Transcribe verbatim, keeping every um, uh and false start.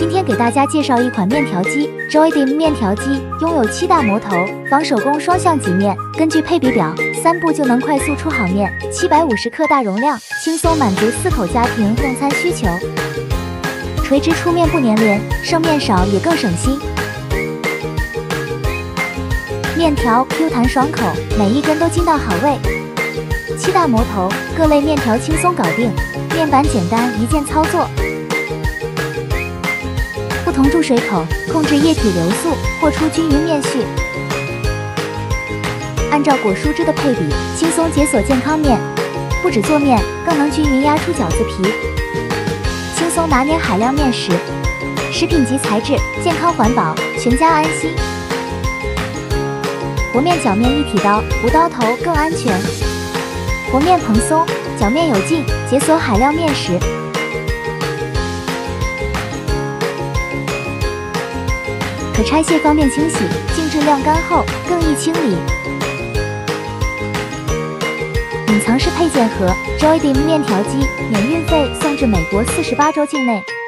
今天给大家介绍一款面条机 Joydim 面条机，拥有七大魔头，防手工双向挤面。根据配比表，三步就能快速出好面，七百五十克大容量，轻松满足四口家庭用餐需求。垂直出面不粘连，剩面少也更省心。面条 Q 弹爽口，每一根都筋道好味。七大魔头，各类面条轻松搞定，面板简单，一键操作。不同注水口，控制液体流速，和出均匀面絮。按照果蔬汁的配比，轻松解锁健康面。不止做面，更能均匀压出饺子皮，轻松拿捏海量面食。食品级材质，健康环保，全家安心。和面搅面一体刀，无刀头更安全。和面蓬松，搅面有劲，解锁海量面食。可拆卸方便清洗，净质晾干后更易清理。隐藏式配件盒 Joydim 面条机，免运费送至美国四十八州境内。